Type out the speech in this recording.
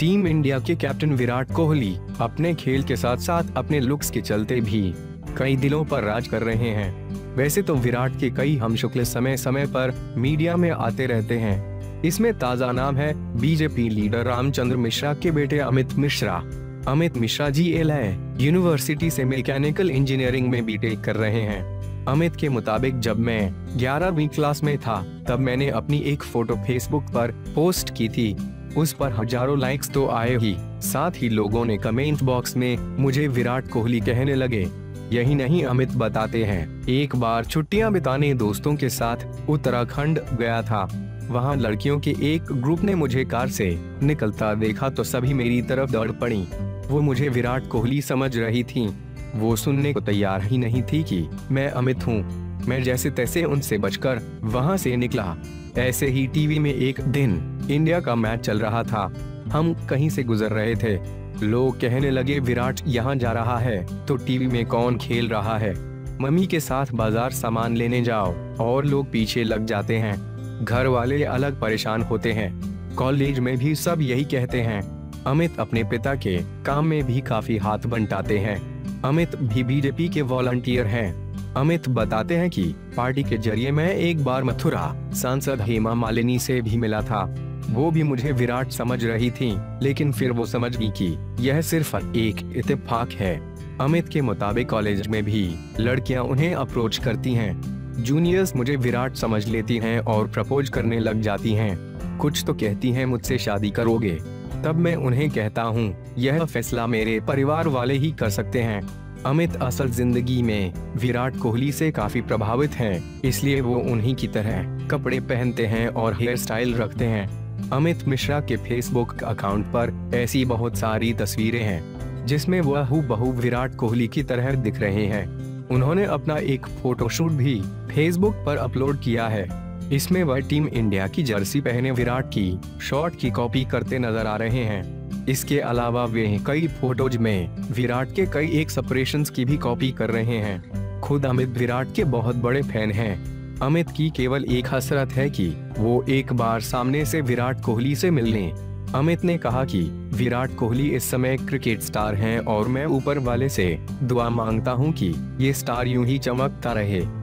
Team India के captain Virat Kohli अपने खेल के साथ साथ अपने लुक्स के चलते भी कई दिलों पर राज कर रहे हैं। वैसे तो विराट के कई हमशक्ल समय समय पर मीडिया में आते रहते हैं। इसमें ताजा नाम है बीजेपी लीडर रामचंद्र मिश्रा के बेटे अमित मिश्रा। अमित मिश्रा जी एलआई यूनिवर्सिटी से मैकेनिकल इंजीनियरिंग में बीटेक कर रहे हैं। अमित के मुताबिक जब मैं 11वीं क्लास में था तब मैंने अपनी एक फोटो फेसबुक पर पोस्ट की थी। उस पर हजारों लाइक्स तो आए ही, साथ ही लोगों ने कमेंट बॉक्स में मुझे विराट कोहली कहने लगे। यही नहीं, अमित बताते हैं, एक बार छुट्टियां बिताने दोस्तों के साथ उत्तराखंड गया था। वहां लड़कियों के एक ग्रुप ने मुझे कार से निकलता देखा तो सभी मेरी तरफ दौड़ पड़ी। वो मुझे विराट कोहली समझ रही थी। वो सुनने को तैयार ही नहीं थी कि मैं अमित हूँ। मैं जैसे तैसे उनसे बचकर वहां से निकला। ऐसे ही टीवी में एक दिन इंडिया का मैच चल रहा था। हम कहीं से गुजर रहे थे। लोग कहने लगे विराट यहाँ जा रहा है तो टीवी में कौन खेल रहा है। मम्मी के साथ बाजार सामान लेने जाओ और लोग पीछे लग जाते हैं। घर वाले अलग परेशान होते हैं। कॉलेज में भी सब यही कहते हैं। अमित अपने पिता के काम में भी काफी हाथ बंटाते हैं। अमित भी बीजेपी के वॉलंटियर हैं। अमित बताते हैं कि पार्टी के जरिए मैं एक बार मथुरा सांसद हेमा मालिनी से भी मिला था। वो भी मुझे विराट समझ रही थी, लेकिन फिर वो समझ गई कि यह सिर्फ एक इत्तेफाक है। अमित के मुताबिक कॉलेज में भी लड़कियां उन्हें अप्रोच करती हैं। जूनियर्स मुझे विराट समझ लेती हैं और प्रपोज करने लग जाती हैं। कुछ तो कहती हैं मुझसे शादी करोगे। तब मैं उन्हें कहता हूँ यह फैसला मेरे परिवार वाले ही कर सकते हैं। अमित असल जिंदगी में विराट कोहली से काफी प्रभावित हैं, इसलिए वो उन्हीं की तरह कपड़े पहनते हैं और हेयर स्टाइल रखते हैं। अमित मिश्रा के फेसबुक अकाउंट पर ऐसी बहुत सारी तस्वीरें हैं जिसमें वह हूबहू विराट कोहली की तरह दिख रहे हैं। उन्होंने अपना एक फोटोशूट भी फेसबुक पर अपलोड किया है। इसमें वह टीम इंडिया की जर्सी पहने विराट की शॉट की कॉपी करते नजर आ रहे हैं। इसके अलावा वे कई फोटोज में विराट के कई एक्सप्रेशंस की भी कॉपी कर रहे हैं। खुद अमित विराट के बहुत बड़े फैन हैं। अमित की केवल एक हसरत है कि वो एक बार सामने से विराट कोहली से मिल लें। अमित ने कहा कि विराट कोहली इस समय क्रिकेट स्टार हैं और मैं ऊपर वाले से दुआ मांगता हूं कि ये स्टार यूं ही चमकता रहे।